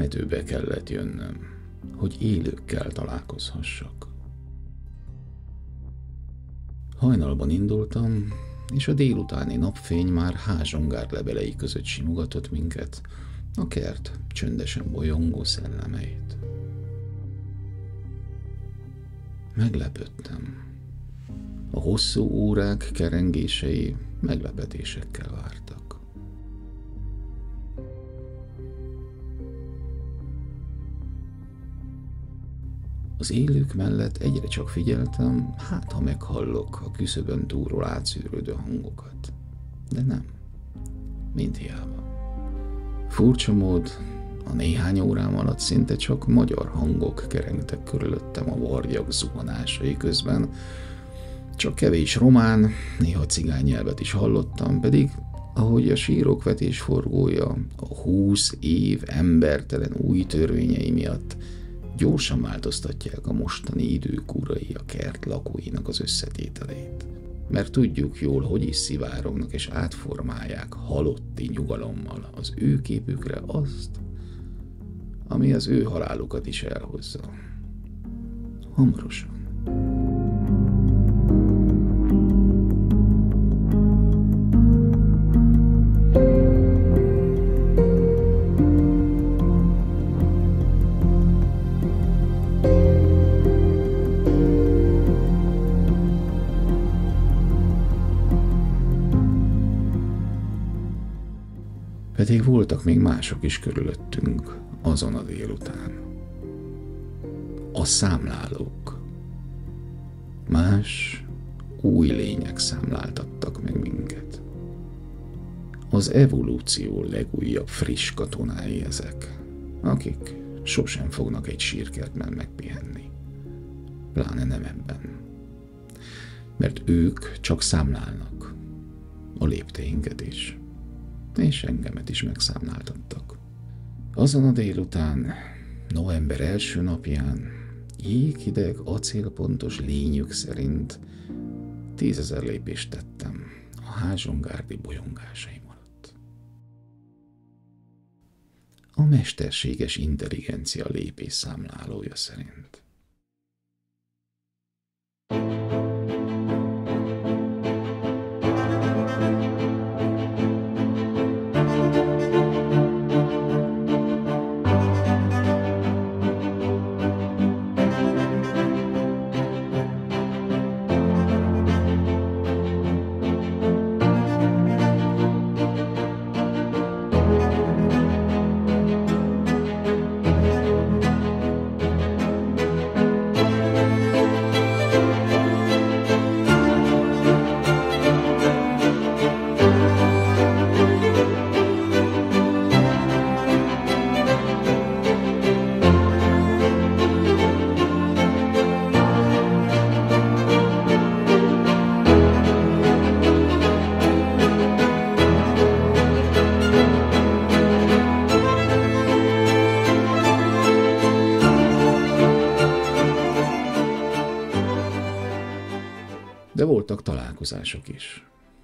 temetőbe kellett jönnöm, hogy élőkkel találkozhassak. Hajnalban indultam, és a délutáni napfény már házsongár levelei között simogatott minket, a kert csöndesen bolyongó szellemeit. Meglepődtem. A hosszú órák kerengései meglepetésekkel vártak. Az élők mellett egyre csak figyeltem, hát ha meghallok a küszöbön túlról átszűrődő hangokat. De nem. Mind hiába. Furcsa mód, a néhány órám alatt szinte csak magyar hangok kerengtek körülöttem a vargyak zuhanásai közben. Csak kevés román, néha cigány nyelvet is hallottam, pedig ahogy a sírokvetés forgója a 20 év embertelen új törvényei miatt gyorsan változtatják a mostani idők urai a kert lakóinak az összetételét. Mert tudjuk jól, hogy is szivárognak és átformálják halotti nyugalommal az ő képükre azt, ami az ő halálukat is elhozza. Hamarosan. Pedig voltak még mások is körülöttünk azon a délután. A számlálók. Más, új lények számláltattak meg minket. Az evolúció legújabb friss katonái ezek, akik sosem fognak egy sírkertben megpihenni. Pláne nem ebben. Mert ők csak számlálnak. A lépteinket is. És engemet is megszámláltattak. Azon a délután, november első napján, jéghideg, acélpontos lényük szerint 10 000 lépést tettem a házsongárdi bolyongásaim alatt. A mesterséges intelligencia lépésszámlálója szerint. De voltak találkozások is.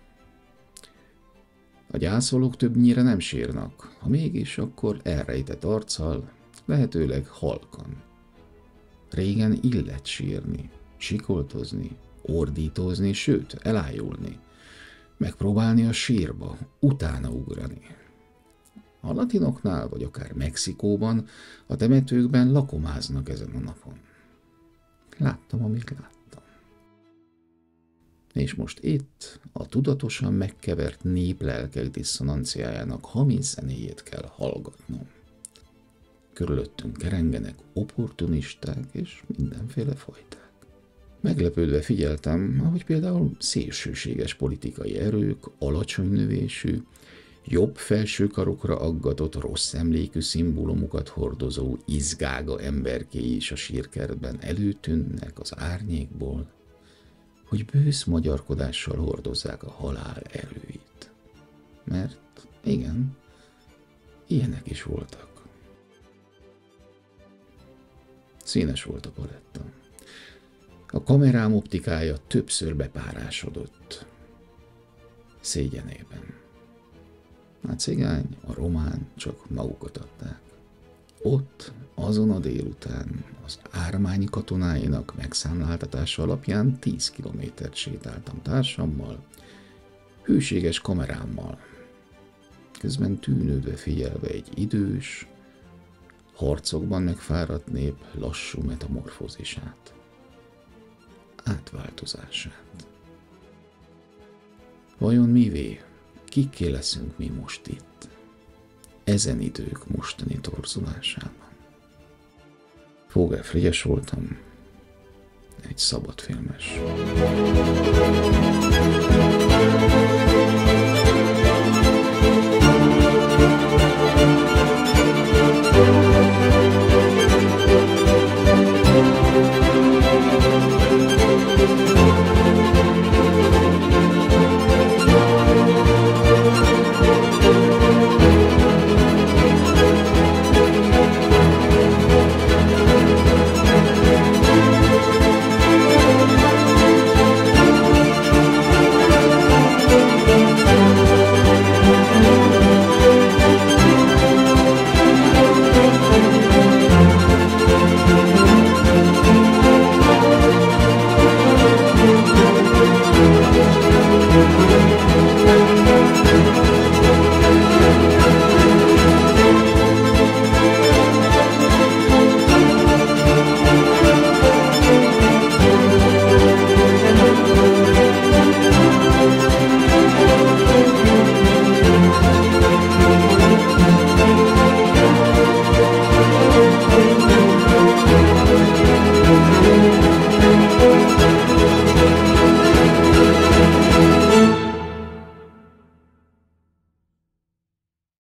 A gyászolók többnyire nem sírnak, ha mégis, akkor elrejtett arccal, lehetőleg halkan. Régen illett sírni, sikoltozni, ordítozni, sőt, elájulni, megpróbálni a sírba, utána ugrani. A latinoknál, vagy akár Mexikóban, a temetőkben lakomáznak ezen a napon. Láttam, amit láttam. És most itt a tudatosan megkevert néplelkek diszonanciájának hamis zenéjét kell hallgatnom. Körülöttünk kerengenek opportunisták és mindenféle fajták. Meglepődve figyeltem, ahogy például szélsőséges politikai erők, alacsony növésű, jobb felsőkarokra aggatott rossz emlékű szimbólumokat hordozó izgága emberkéi is a sírkertben előtűnnek az árnyékból, hogy bősz magyarkodással hordozzák a halál erőit. Mert igen, ilyenek is voltak. Színes volt a paletta. A kamerám optikája többször bepárásodott. Szégyenében. A cigány, a román csak magukat adták. Ott, azon a délután az ármányi katonáinak megszámláltatása alapján 10 kilométert sétáltam társammal, hűséges kamerámmal, közben tűnődve figyelve egy idős, harcokban megfáradt nép lassú metamorfózisát, átváltozását. Vajon mivé, kikké leszünk mi most itt, ezen idők mostani torzulásában? Vogel Frigyes voltam, egy szabadfilmes.